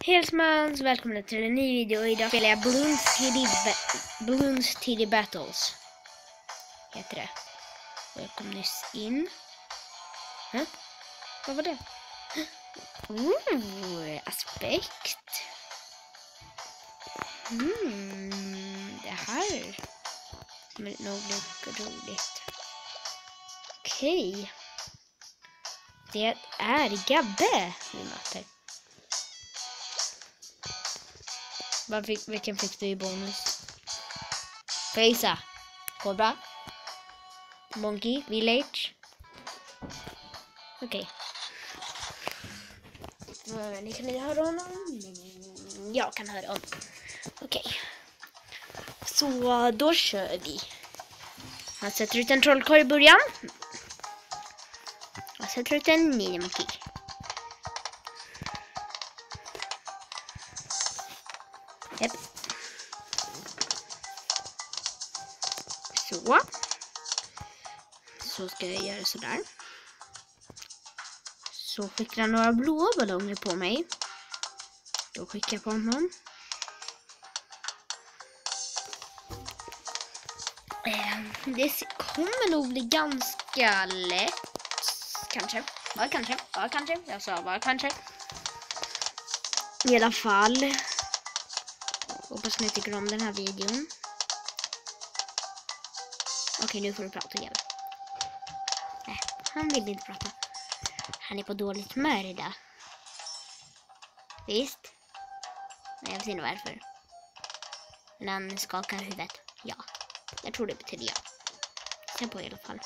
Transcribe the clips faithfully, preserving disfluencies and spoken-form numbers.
Hejsmans, välkomna till en ny video. Idag spelar jag Bloons Tiddy, ba Bloons Tiddy Battles. Heter det. Jag kom nyss in. Huh? Vad var det? Ooh, aspekt. Mm, det här är nog lite roligt. Okej. Okay. Det är Gabbe vi möter. Vad fick, vilken fick du i bonus? Fejsa. Cobra. Monkey. Village. Okej. Okay. Ni kan ni höra honom? Jag kan höra honom. Okej. Okay. Så då kör vi. Han sätter ut en trollkarl i början. Han sätter ut en mini-monkey. Yep. Så. Så ska jag göra sådär. Så skickar jag några blåa ballonger på mig. Då skickar jag på honom. Det kommer nog bli ganska lätt. Kanske. Bara kanske. Bara kanske. Jag sa bara kanske. I alla fall. Hoppas ni tycker om den här videon. Okej, nu får du prata igen. Nej, han vill inte prata. Han är på dåligt humör idag. Visst? Jag vet inte varför. Men han skakar huvudet. Ja, jag tror det betyder ja. Sen på i alla fall.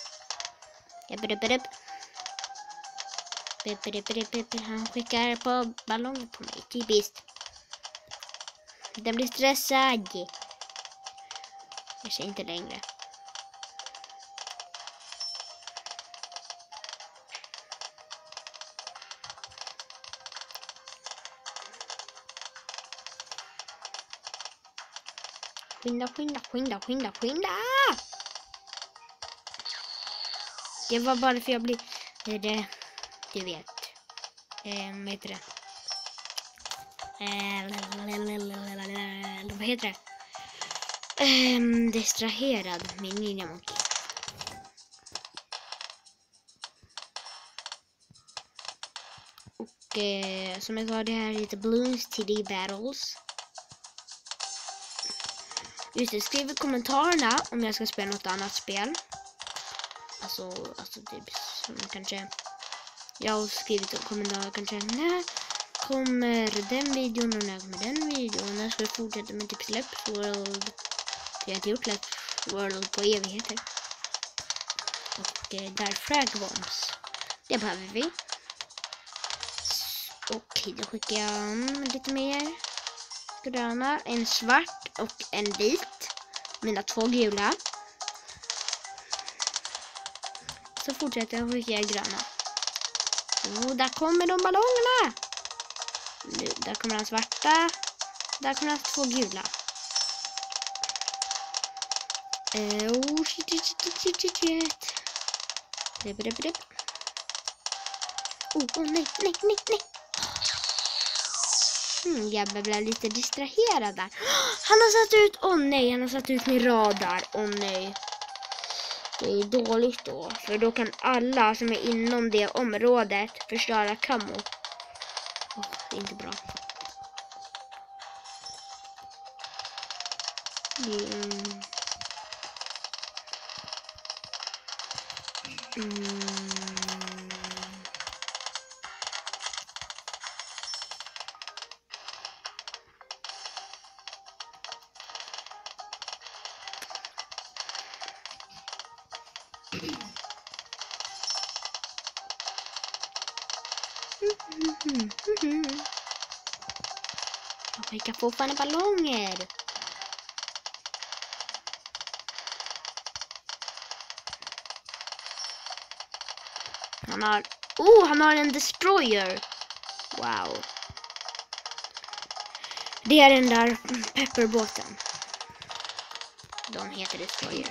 Han skickar på ballonger på mig. Typiskt. Den blir stressad. Jag ser inte längre. Skynda, skynda, skynda, skynda, skynda! Det var bara för jag blir... Det, det, du vet. Eh, vad heter det? Eh, vad heter det? Eh, distraherad min mini-monkey. Och eh, som jag sa, det här heter Bloons Tiddy Battles. Just det, skriv i kommentarerna om jag ska spela något annat spel. Alltså, alltså typ som kanske... Jag har skrivit i kommentarer kanske, när kommer den videon och när kommer den videon? När ska jag fortsätta med typ Släpps World? Jag har inte gjort Släpps World på evigheter. Och eh, där fragbombs. Det behöver vi. Okej, då skickar jag um, lite mer gröna. En svart och en vit. Mina två gula. Så fortsätter jag skicka gröna. Och där kommer de ballongerna. Nu, där kommer den svarta. Där kommer den två gula. Eh, oh, shit, shit, shit, shit, shit, shit. Dip, dip, dip. Oh, oh, nej, nej, nej, nej. Hmm, jag blev lite distraherad där. Han har satt ut, åh oh, nej, han har satt ut min radar. Åh oh, nej. Det är dåligt då. För då kan alla som är inom det området förstöra kammo. Oh, det är inte bra. Mm. Mm. Jag skickar fortfarande ballonger. Han har... Oh, han har en destroyer. Wow. Det är den där pepperbåten. De heter destroyer.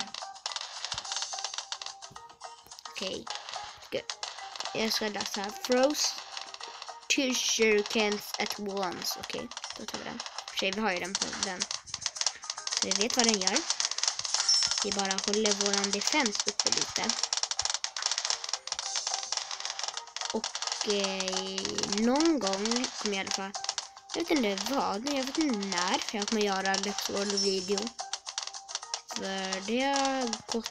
Okej. Okay. Jag ska läsa Frost two shurikens at once. Okej, okay, då tar vi den. För sig, vi har ju den på den. Så vi vet vad den gör. Vi bara håller våran defense uppe lite. Och eh, någon gång kommer jag i alla fall... Jag vet inte vad, men jag vet inte när. För jag kommer göra Let's World video. För det har gått...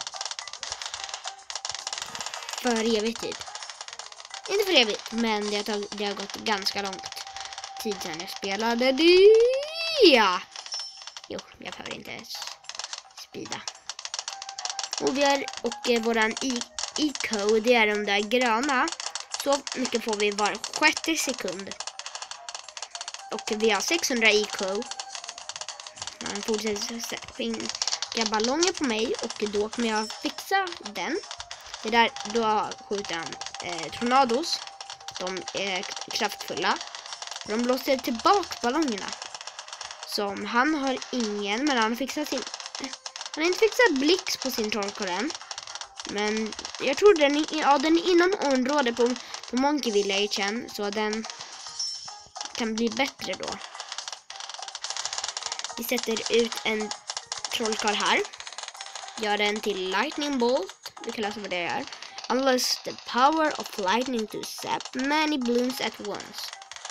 För evigt tid. Inte för evigt, men det har, tagit, det har gått ganska långt tid sedan jag spelade det. Ja. Jo, jag behöver inte spida. Och vi har, och eh, våran eco, det är de där gröna. Så mycket får vi var sjätte sekund. Och vi har sexhundra eco. Man fortsätter skicka ballonger på mig och då kommer jag fixa den. Det där, då skjuter han eh, tornados. De är kraftfulla. De blåser tillbaka ballongerna. Som han har ingen, men han har fixat sin... Han har inte fixat blix på sin trollkarl än. Men jag tror den är, ja, den är inom området på, på Monkey Village, så den kan bli bättre då. Vi sätter ut en trollkarl här. Gör den till lightning bolt. Vi kan läsa vad det är. Unless the power of lightning to zap many balloons at once.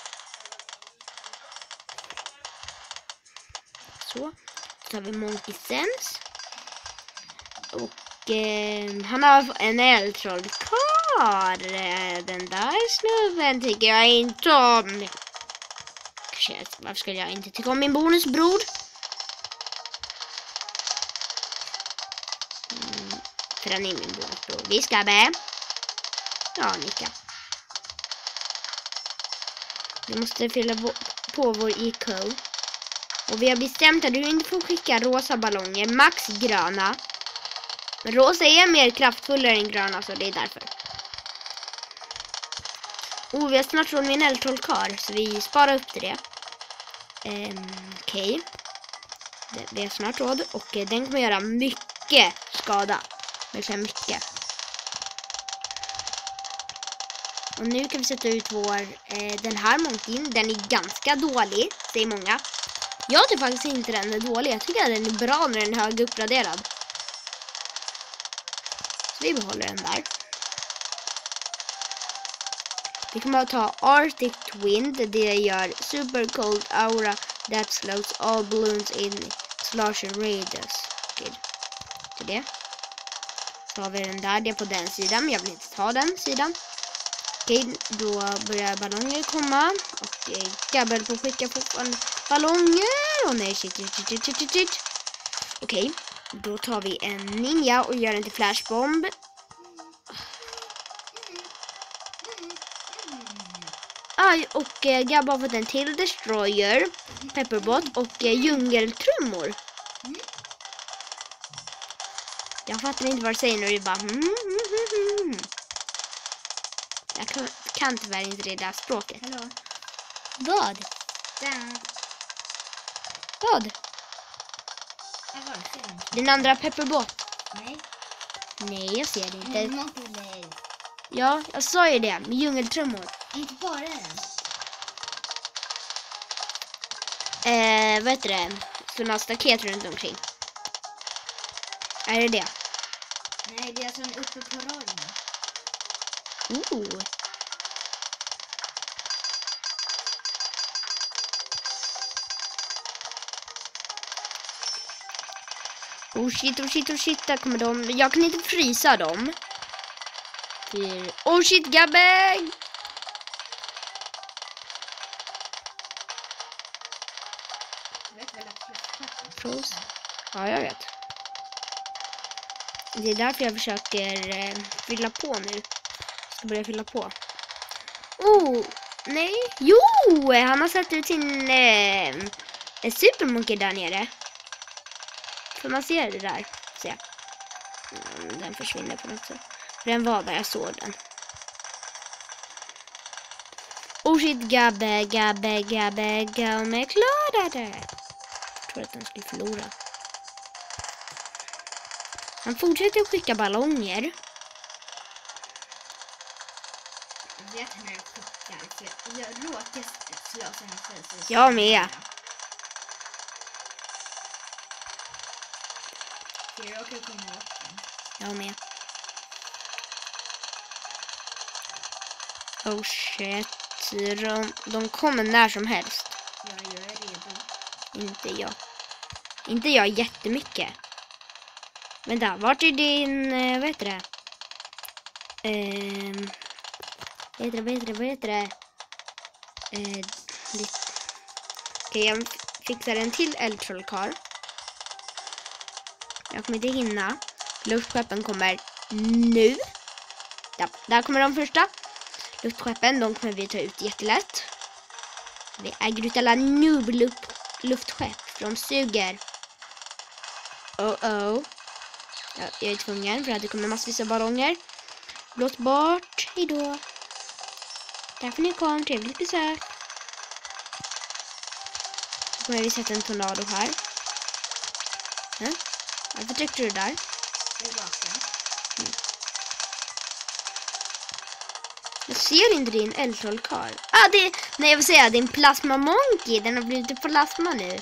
Så. Så tar vi Monkey Sense. Och eh, han har en eldtrollkarl. Den där snubben tycker jag inte om. Varför skulle jag inte tycka om min bonusbror? Mm, för han är min bonusbror. Vi ska be. Ja, nicka. Vi måste fylla på vår eco. Och vi har bestämt att du inte får skicka rosa ballonger. Max gröna. Men rosa är mer kraftfullare än gröna, så det är därför. Oh, vi har snart råd med en eldtrollkarl, så vi sparar upp till det. Um, Okej. Okay. Vi har snart råd. Och uh, den kommer göra mycket skada. Verkligen mycket. Och nu kan vi sätta ut vår... Uh, den här monkeyn. Den är ganska dålig, säger många. Jag tycker faktiskt inte den är dålig. Jag tycker att den är bra när den är höguppgraderad. Så vi behåller den där. Vi kommer att ta Arctic Wind. Det gör Super Cold Aura that slows all balloons in larger radius. Okej. Till det. Så har vi den där. Det är på den sidan. Men jag vill inte ta den sidan. Okej. Då börjar ballonger komma. Och eh, Gabbel på att skicka fortfarande ballonger. Och nej, shit, shit, shit, shit, shit, shit. Okej. Då tar vi en ninja och gör den till flashbomb. Aj, och eh, Gabba har fått en till destroyer, pepperbot och eh, djungeltrummor. Jag fattar inte vad du säger när du bara mm, mm, mm, mm. Jag kan, kan tyvärr inte det där språket. Hallå. Vad? Där. Vad? Jag var sen. Den andra pepperbot. Nej. Nej, jag ser det inte. Mm, nej. Ja, jag sa ju det med djungeltrummor. Inte bara den. Eh, vad heter det? Sådana staket runt omkring. Är det det? Nej, det är alltså uppe på raden. Ooh. Oh shit, oh shit, oh shit. Där kommer de. Jag kan inte frysa dem. För... Oh shit, Gabbe! Fros. Ja, jag vet. Det är därför jag försöker eh, fylla på nu. Ska börja fylla på. Oh, nej. Jo, han har satt ut sin eh, supermonkey där nere. För man ser det där. Se. Mm, den försvinner på något sätt. Den var där jag såg den. Oh shit, Gabbe, Gabbe, Gabbe, Gabbe, klarade. Jag tror att den skulle förlora. Han fortsätter att skicka ballonger. Jag vet när jag skickar. slösa energi. så- Jag med. Jag råkar komma åt den. Jag med. Oh shit. De, de kommer när som helst. Ja, jag är redo. Inte jag. Inte jag jättemycket. Vänta, vart är din... eh, Vad heter det? Ehm... Vad heter det, vad heter det, vad heter det? Eh, lite... Okej, jag fixar en till eldtrollkarl. Jag kommer inte hinna. Luftskeppen kommer nu. Ja, där kommer de första. Luftskeppen, de kommer vi ta ut jättelätt. Vi äger ut alla noob-luftskepp. De suger. Oh oh. Ja, jag är tvungen för att det kommer massvis av ballonger. Blås bort. Hejdå. Därför ni kom. Trevligt besök. Så kommer vi sätta en tornado här. Ja. Varför tryckte du där? Tillbaka. Jag ser inte din eldtrollkarl. Ah, det... Nej, jag vill säga din plasma monkey. Den har blivit plasma nu.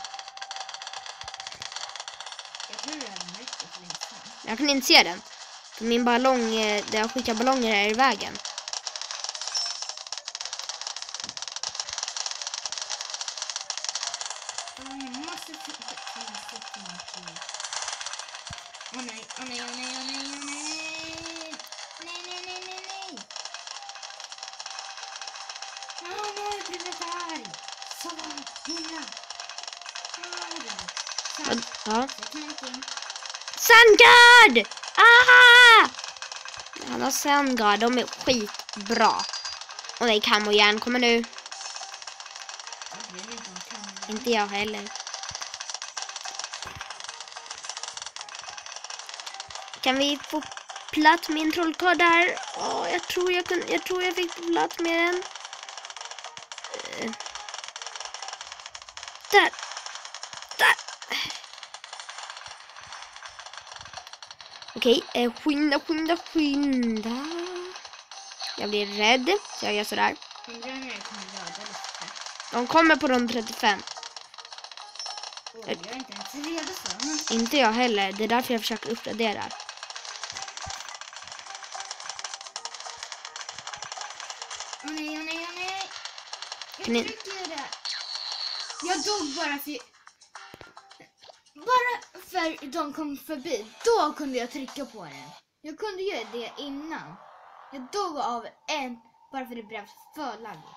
Jag tror du hade märkt det för länge sedan. Jag kan inte se den. För min ballong, eh, där jag skickar ballonger här i vägen. Jag måste flytta till en stoppmonkey. Åh nej, åh nej, åh nej, åh nej, åh nej. Nej, nej, nej, nej, nej. Åh nej, jag blev lite arg. Så himla arg. Vad- Ja. Sätt någonting. Sandguard! Aha! Han har Sandguard, de är skitbra. Och nej, Camo igen kommer nu. Jag bryr mig inte om kameran. Inte jag heller. Kan vi få plats med en trollkarl där? Åh, jag tror jag kunde, jag tror jag fick plats med den. Eh. Där. Där. Okej, eh, skynda, skynda, skynda. Jag blir rädd, så jag gör sådär. Undrar när jag kommer röda lite. De kommer på rond trettiofem. Oj, jag är inte ens redo för. Inte jag heller, det är därför jag försöker uppgradera. Åh nej, åh nej, åh nej. Jag Kan ni- trycker det. Jag dog bara för... Bara för de kom förbi. Då kunde jag trycka på den. Jag kunde göra det innan. Jag dog av en... Bara för det blev för laggigt.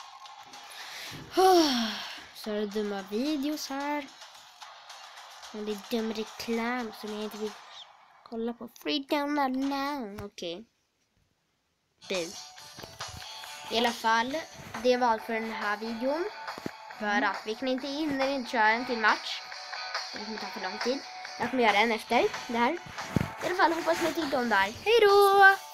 Så är det dumma videos här. Och det är dum reklam som jag inte vill kolla på. Free download now. Okej. Okay. I alla fall, det var allt för den här videon. För att vi kan inte in eller inte köra en till match. Det kommer ta för lång tid. Jag kommer göra en efter det här. I alla fall hoppas ni tyckte om det här. Hej då!